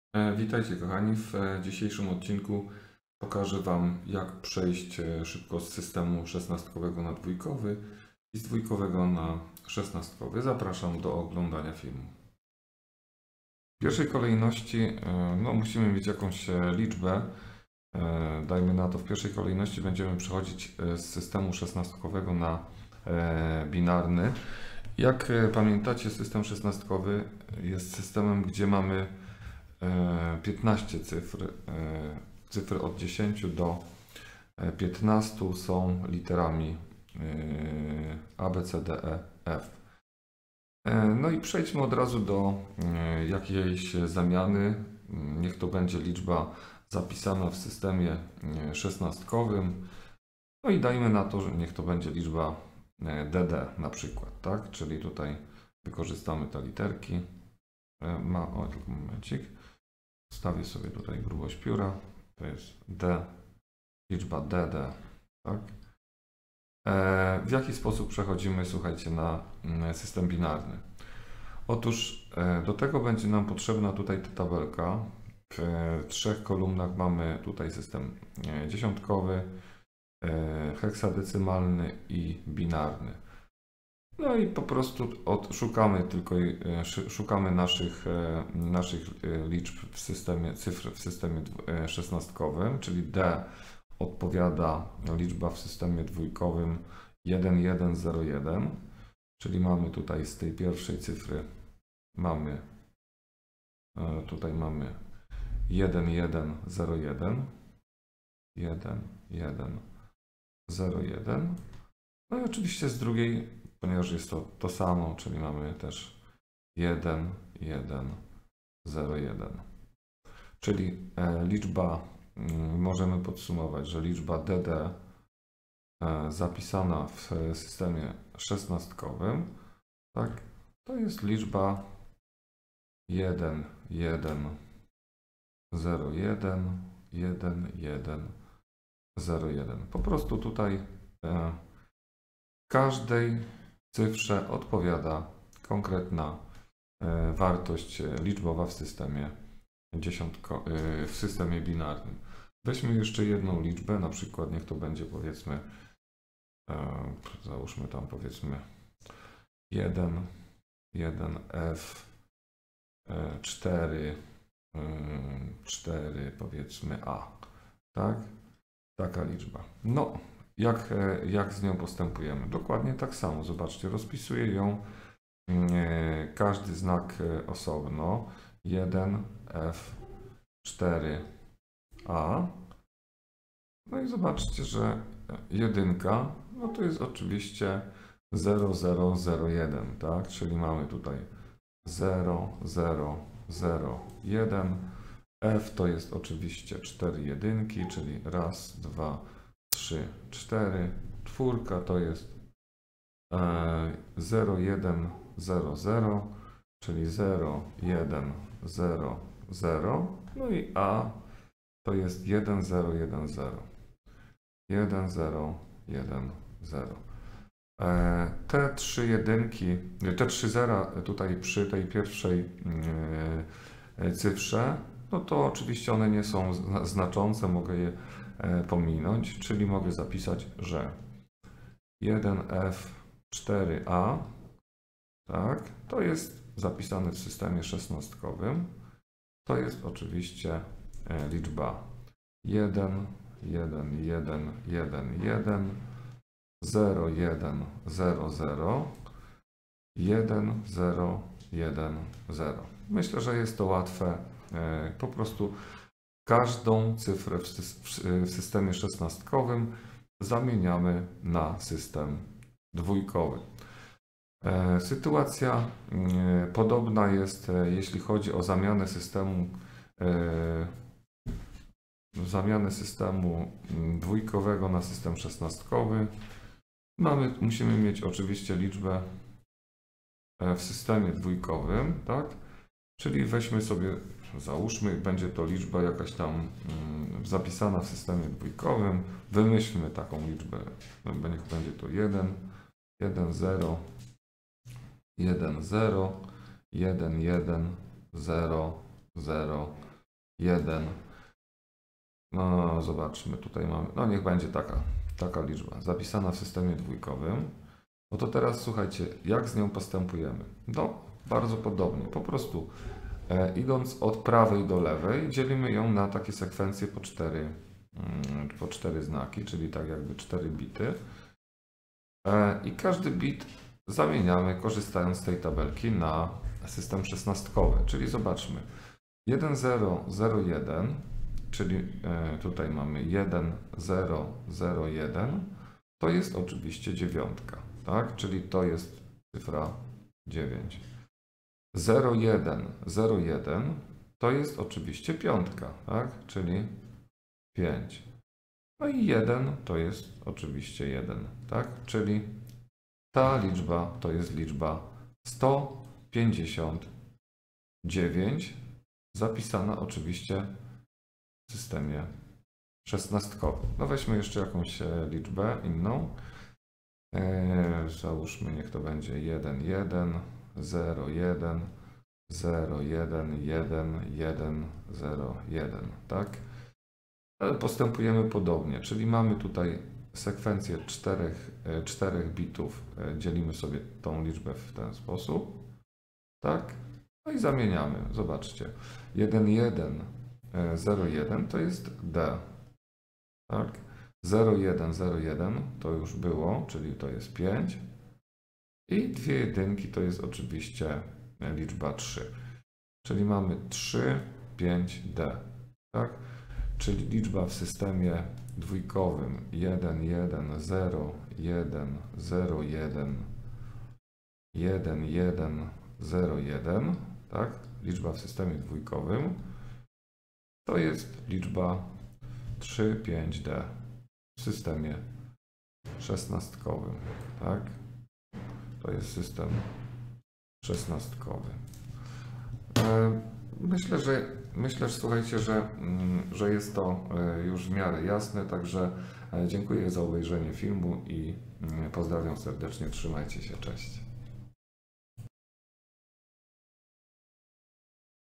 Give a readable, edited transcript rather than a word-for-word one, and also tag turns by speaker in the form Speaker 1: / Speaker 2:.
Speaker 1: Witajcie kochani, w dzisiejszym odcinku pokażę Wam, jak przejść szybko z systemu szesnastkowego na dwójkowy i z dwójkowego na szesnastkowy. Zapraszam do oglądania filmu. W pierwszej kolejności musimy mieć jakąś liczbę. Dajmy na to, w pierwszej kolejności będziemy przechodzić z systemu szesnastkowego na binarny. Jak pamiętacie, system szesnastkowy jest systemem, gdzie mamy 15 cyfr. Cyfry od 10 do 15 są literami A, B, C, D, E, F. No i przejdźmy od razu do jakiejś zamiany. Niech to będzie liczba zapisana w systemie szesnastkowym. No i dajmy na to, że niech to będzie liczba DD na przykład, tak? Czyli tutaj wykorzystamy te literki. Tylko momencik. Wstawię sobie tutaj grubość pióra. To jest D, liczba DD, tak? W jaki sposób przechodzimy, słuchajcie, na system binarny? Otóż do tego będzie nam potrzebna tutaj ta tabelka. W 3 kolumnach mamy tutaj system dziesiątkowy, heksadecymalny i binarny. No i po prostu szukamy naszych liczb w systemie, cyfr w systemie szesnastkowym, czyli D odpowiada liczba w systemie dwójkowym 1101, czyli mamy tutaj z tej pierwszej cyfry tutaj mamy 1101, 1101. No i oczywiście z drugiej, ponieważ jest to samo, czyli mamy też 1101. Czyli liczba, możemy podsumować, że liczba DD zapisana w systemie szesnastkowym, tak, to jest liczba 1101, 1101. Po prostu tutaj każdej cyfrze odpowiada konkretna wartość liczbowa w systemie binarnym. Weźmy jeszcze jedną liczbę, na przykład niech to będzie, powiedzmy, załóżmy tam, powiedzmy 1F 4 powiedzmy A, tak? Taka liczba. No, jak z nią postępujemy? Dokładnie tak samo. Zobaczcie, rozpisuję ją każdy znak osobno. 1F4A. No i zobaczcie, że jedynka, no to jest oczywiście 0001, tak? Czyli mamy tutaj 0001. F to jest oczywiście 4 jedynki, czyli raz, 2, 3, 4. Czwórka to jest 0100, czyli 0100. No i A to jest 1010. 1010. Te trzy jedynki, te trzy zera tutaj przy tej pierwszej cyfrze, no to oczywiście one nie są znaczące, mogę je pominąć, czyli mogę zapisać, że 1F4A, tak, to jest zapisane w systemie szesnastkowym. To jest oczywiście liczba 1, 1, 1, 1, 1, 0, 1, 0, 0, 1, 0, 1, 0. Myślę, że jest to łatwe. Po prostu każdą cyfrę w systemie szesnastkowym zamieniamy na system dwójkowy. Sytuacja podobna jest, jeśli chodzi o zamianę systemu dwójkowego na system szesnastkowy. Musimy mieć oczywiście liczbę w systemie dwójkowym, tak? Czyli weźmy sobie, załóżmy, będzie to liczba jakaś tam zapisana w systemie dwójkowym. Wymyślmy taką liczbę. Niech będzie to 1, 1, 0, 1, 0, 1, 1, 0, 0, 1. No zobaczmy, tutaj mamy, no niech będzie taka liczba zapisana w systemie dwójkowym. No to teraz słuchajcie, jak z nią postępujemy? No bardzo podobnie, po prostu idąc od prawej do lewej dzielimy ją na takie sekwencje po 4 znaki, czyli tak jakby 4 bity. I każdy bit zamieniamy, korzystając z tej tabelki, na system szesnastkowy. Czyli zobaczmy, 1, 0, 0, 1, czyli tutaj mamy 1, 0, 0, 1, to jest oczywiście dziewiątka, tak? Czyli to jest cyfra 9. 0, 1, 0, 1 to jest oczywiście piątka, tak? Czyli 5. No i 1 to jest oczywiście 1, tak? Czyli ta liczba to jest liczba 159, zapisana oczywiście w systemie szesnastkowym. No weźmy jeszcze jakąś liczbę inną. Załóżmy, niech to będzie 1, 1, 0, 1, 0, 1, 1, 1, 0, 1, tak? Ale postępujemy podobnie, czyli mamy tutaj sekwencję 4 bitów, dzielimy sobie tą liczbę w ten sposób, tak? No i zamieniamy, zobaczcie, 1, 1, 0, 1 to jest D, tak? 0, 1, 0, 1 to już było, czyli to jest 5 i 2 jedynki to jest oczywiście liczba 3, czyli mamy 3, 5, D, tak? Czyli liczba w systemie dwójkowym 1, 1, 0, 1, 0, 1, 1, 1, 0, 1, tak? Liczba w systemie dwójkowym to jest liczba 3, 5D w systemie szesnastkowym, tak? To jest system szesnastkowy. Myślę, że słuchajcie, że jest to już w miarę jasne, także dziękuję za obejrzenie filmu i pozdrawiam serdecznie, trzymajcie się, cześć.